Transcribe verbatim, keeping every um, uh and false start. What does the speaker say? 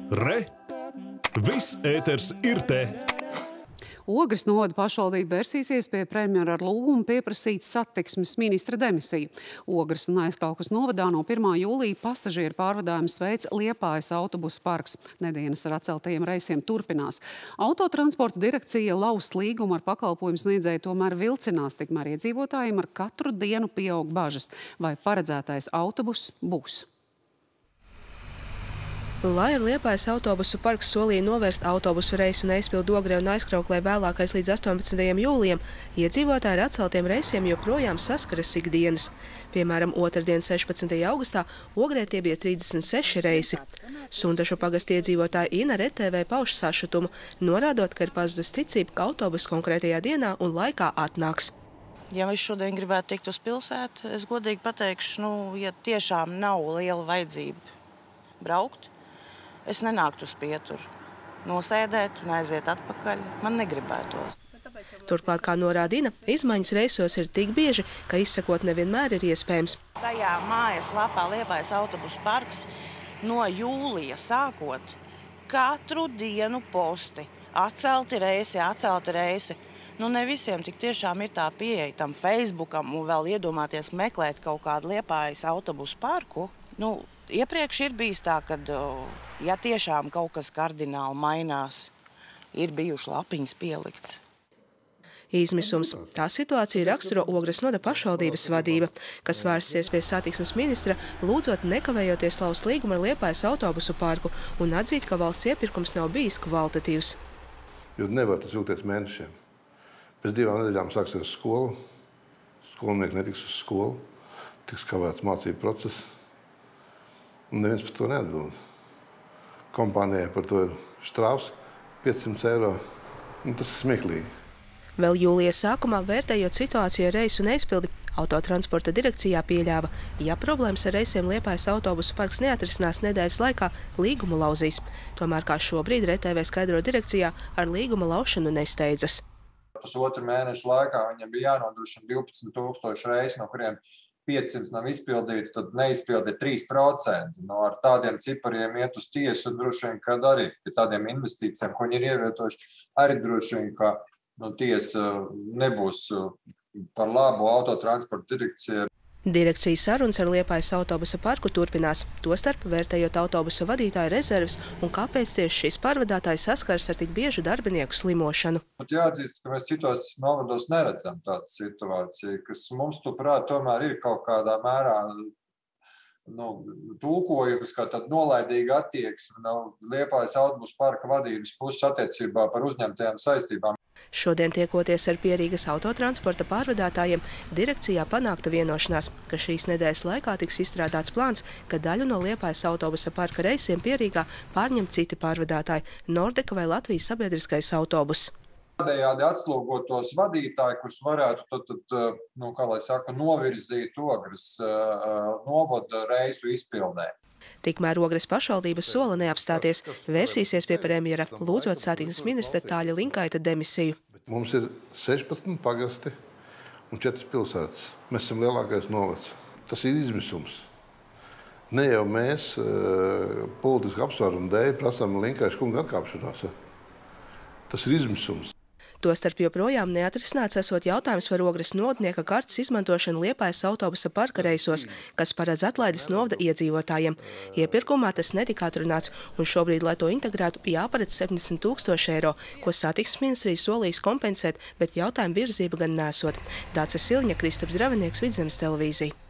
Re! Viss ēters ir te! Ogres novada pašvaldība versīsies pie premjera ar lūgumu pieprasīt satiksmes ministra demisiju. Ogres un Aizkraukas novadā no pirmā jūlija pasažieru pārvadājumus veic Liepājas autobusu parks. Nedēļas ar atceltajiem reisiem turpinās. Autotransporta direkcija laust līgumu ar pakalpojumu sniedzēju tomēr vilcinās, tikmēr iedzīvotājiem ar katru dienu pieaug bažas, vai paredzētais autobus būs. Lai ar Liepājas autobusu parks solīja novērst autobusu reisu neizpildu Ogrē un Aizkrauklē vēlākais līdz astoņpadsmitajam jūlijam, iedzīvotāji ar atceltiem reisiem joprojām saskaras ikdienas. Piemēram, otrdien sešpadsmitajā augustā Ogrē tie bija trīsdesmit seši reisi. Suntašu pagasta iedzīvotāja Ina ar E T V pauž sašutumu, norādot, ka ir pazudus ticība, ka autobus konkrētajā dienā un laikā atnāks. Ja es šodien gribētu tikt uz pilsētu, es godīgi pateikšu, nu, ja tiešām nav liela vajadzība braukt, es nenāktu uz pieturu, nosēdēt un aiziet atpakaļ. Man negribētos. Turklāt, kā norāda Ina, izmaiņas reisos ir tik bieži, ka izsakot nevienmēr ir iespējams. Tajā mājas lapā Liepājas autobusu parks no jūlija sākot katru dienu posti. Atcelti reisi, atcelti reisi. Nu, ne visiem tik tiešām ir tā pieeja tam Facebookam un vēl iedomāties meklēt kaut kādu Liepājas autobusu parku. Nu, iepriekš ir bijis tā, ka, ja tiešām kaut kas kardināli mainās, ir bijuši lapiņas pielikts. Izmisums. Tā situācija raksturo Ogres novada pašvaldības vadība, kas vērsies pie satiksmes ministra, lūdzot nekavējoties laust līgumu ar Liepājas autobusu parku un atzīt, ka valsts iepirkums nav bijis kvalitatīvs. Jo nevar tas ilgties mēnešiem. Pēc divām nedēļām sāksies skolu, skolnieki netiks uz skolu, tiks kavēts mācību process. Un neviens par to neatbild. Kompānijai par to ir štrāvs piecsimt eiro. Un tas ir smieklīgi. Vēl jūlija sākumā, vērtējot situāciju ar reisu neizpildi, autotransporta direkcijā pieļāva, ja problēmas ar reisiem Liepājas autobusu parks neatrisinās nedēļas laikā, līgumu lauzīs. Tomēr, kā šobrīd R T V skaidro direkcijā, ar līguma laušanu nesteidzas. Pusotru mēnešu laikā viņam bija jānodrošina divpadsmit tūkstoši reisu, no kuriem piecsimt nav izpildīti, tad neizpildi trīs procenti. No ar tādiem cipariem iet uz tiesu, droši vien, kad arī pie tādiem investīcijiem, ko viņi ir ievietojuši, arī droši vien, ka nu, tiesa nebūs par labu autotransporta direkcijai. Direkcijas sarunas ar Liepājas autobusa parku turpinās, tostarp vērtējot autobusa vadītāju rezerves un kāpēc tieši šīs pārvadātāji saskaras ar tik biežu darbinieku slimošanu. Jāatzīst, ka mēs citos novados neredzam tādu situāciju, kas mums, turprāt, tomēr ir kaut kādā mērā nu, tulkojums, kā tāda nolaidīga attieksme no Liepājas autobusa parka vadības puses attiecībā par uzņemtajām saistībām. Šodien tiekoties ar Pierīgas autotransporta pārvadātājiem, direkcijā panākta vienošanās, ka šīs nedēļas laikā tiks izstrādāts plāns, ka daļu no Liepājas autobusa parka reisiem Pierīgā pārņem citi pārvadātāji – Nordeka vai Latvijas sabiedriskais autobus. Tādējādi atslūgotos vadītāji, kurus varētu tad, tad, nu, kā lai saka, novirzīt Ogres novada reisu izpildē. Tikmēr Ogres pašvaldības sola neapstāties, vērsīsies pie premjera, lūdzot satiksmes ministra Tāļa Linkaita demisiju. Mums ir sešpadsmit pagasti un četras pilsētas. Mēs esam lielākais novads. Tas ir izmisums. Ne jau mēs politiski apsvērumu dēļ prasām Linkaiša kunga atkāpšanās. Tas ir izmisums. Tostarp joprojām neatrisināts esot jautājums par Ogres novadnieka kartes izmantošanu Liepājas autobusa parka reisos, kas paredz atlaides novada iedzīvotājiem. Iepirkumā tas netika atrunāts, un šobrīd, lai to integrētu, jāparedz septiņdesmit tūkstoši eiro, ko satiksmes ministrija solījis kompensēt, bet jautājumu virzība gan nesot. Dāce Silņa, Kristaps Dravinieks, Vidzemes televīzija.